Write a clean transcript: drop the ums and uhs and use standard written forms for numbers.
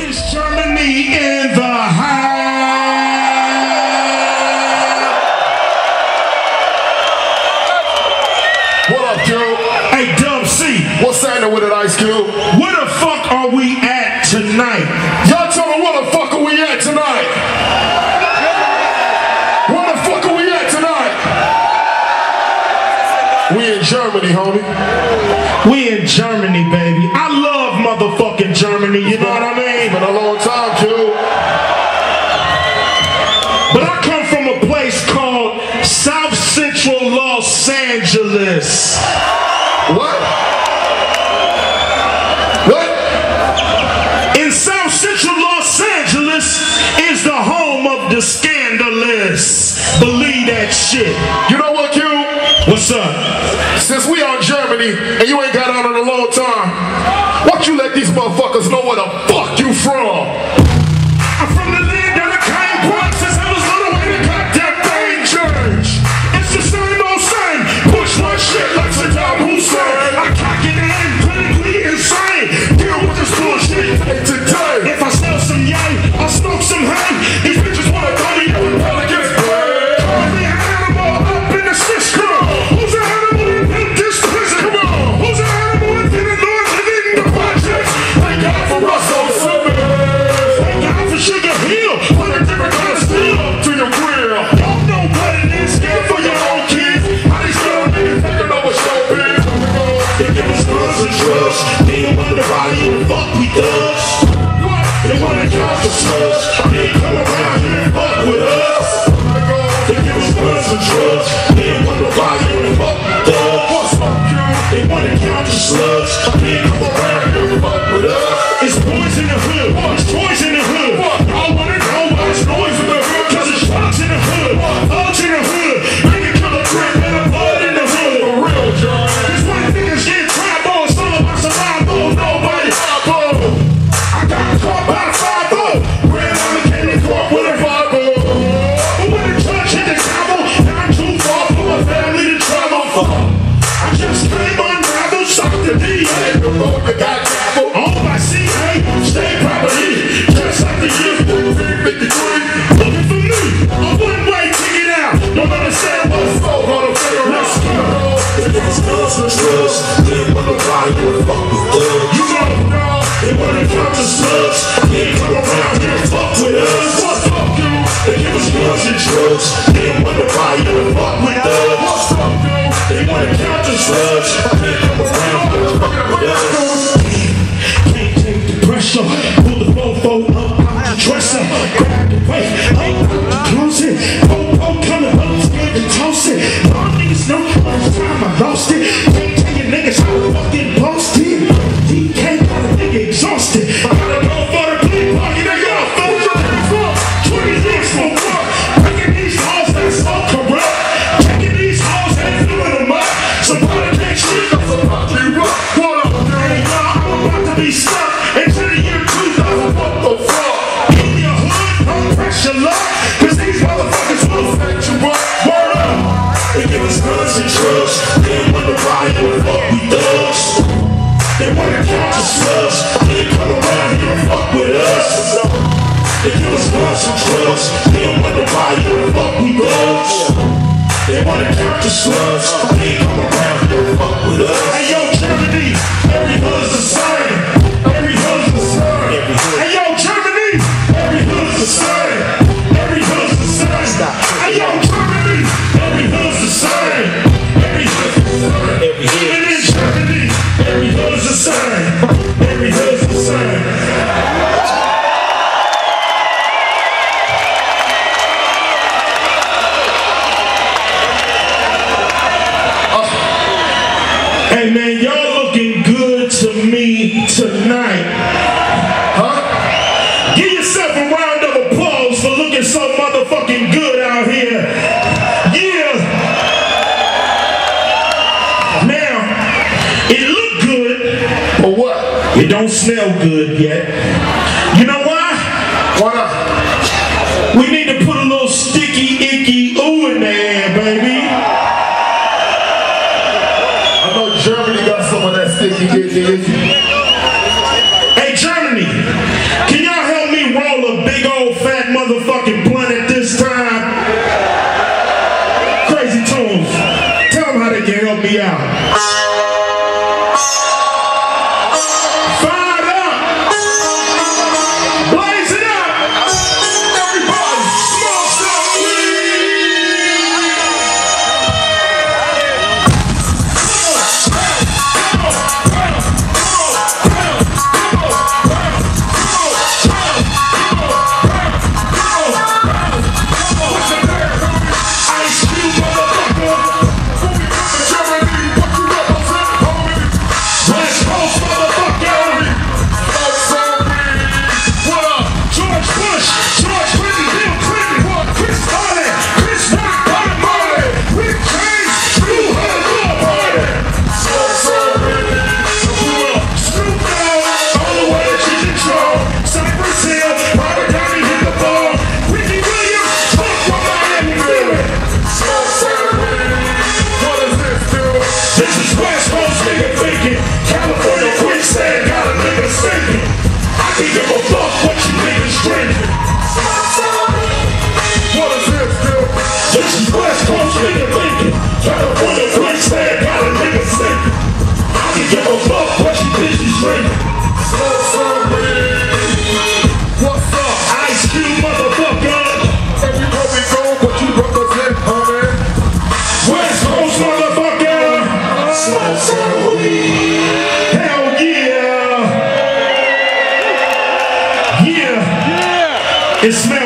It's Germany in the house. What up, Cube? Hey, Dub C. What's happening with it, Ice Cube? Where the fuck are we at tonight? Y'all tell me where the fuck are we at tonight? Where the fuck are we at tonight? We in Germany, homie. We in Germany, baby. I love motherfucking Germany, you know what I mean? It's been a long time, Cube. But I come from a place called South Central Los Angeles. What? What? In South Central Los Angeles is the home of the scandalous. Believe that shit. You know what, Cube? What's up? Since we are in Germany and you ain't got out in a long time, why don't you let these motherfuckers know where the fuck you from? I'm from the land of the kind point since I was little in the goddamn thing church. It's the same old same. Push my shit like Saddam Hussein. I cock it in, clinically insane. Deal with this bullshit today. If I sell some yay, I'll smoke some hay. These bitches wanna throw me up in Pelicans. Call me an animal up in the system. Who's an animal in this prison? Come on. Who's an animal in the north living in the projects? Thank God for Russell Simmons. Thank God for Sugar Hill. Put a different kind of steel to your grill. Y'all know what it is. Scared for your own kids. How these little niggas taking over showbiz? They give us guns and drugs. They don't want to buy you and fuck with us. They want to count the slugs. They come around here and fuck with us. They give us guns and drugs. They don't want to buy you and fuck with us. They want to count the slugs. They come around here and fuck with us. It's boys in the hood. It's toys in the hood. I want to know why it's noise in the hood. Cause it's shots in the hood. Thugs in the hood. Nigga kill a crib and a blood in the hood. For real, John. This when niggas get trapped on. Some of us survival. Nobody I got caught by the 5-0. Ran on the candy court with a 5-0. But when the judge hit the gavel, not too far from my family to travel. I just came unraveled, shocked the DA. The road that got gavel. Owned by CA, state property. Just like the year 53. Looking for me, a one-way ticket out. Don't understand what's so gonna figure out. They give us guns and drugs. They wanna buy you and fuck with thugs. You know, they wanna count the slugs. They come around here and fuck with us. What's up, dude? They give us guns and drugs. They wanna buy you and fuck with us. What's up, dude? They wanna count the slugs. They come around here and fuck with us. Can't take the pressure. Pull the fofo up out the dresser. Grab the weight up, close it. Popo coming up, scared to toss it. All niggas know how much time I lost it. Can't tell you niggas how to fucking post it. DK got a nigga exhausted. I gotta go for the big party, nigga. I'm full of 20 years for what? Breaking these halls that smoke corrupt. Checking these halls that filling them up. Somebody can't shit up, somebody rock. What up, man? I'm about to be stuck into the year 2000. What the fuck? Give me a hood, no pressure, love. Cause these motherfuckers will fetch you up. Word up. They give us guns and drugs. They wanna buy you and fuck with thugs. They wanna count the slugs. They come around here and fuck with us. They give us guns and drugs. They wanna buy you and fuck with us. They wanna count the slugs. They come around here and fuck with us. Hey yo, Germany, every hood's the same. Every hood's the same. Hey yo, Germany, every hood's the same. Every hood's the same. Hey yo, Germany, every hood's the same. Every hood's the same. Even in Germany, every hood's the same. Every hood's the same. Hey man, y'all looking good to me tonight. Huh? Give yourself a round of applause for looking so motherfucking good out here. Yeah. Now, it look good, but what? It don't smell good yet. You know why? Why not? We need to put a little sticky, icky ooh in there, baby. I know Germany got some of that sticky, icky. Hey, Germany, can y'all give a fuck what you bitches drink. What's up? Ice Cube, motherfucker. Everywhere we go, what you represent, homie? West Coast, motherfucker. Hell yeah. Yeah. It's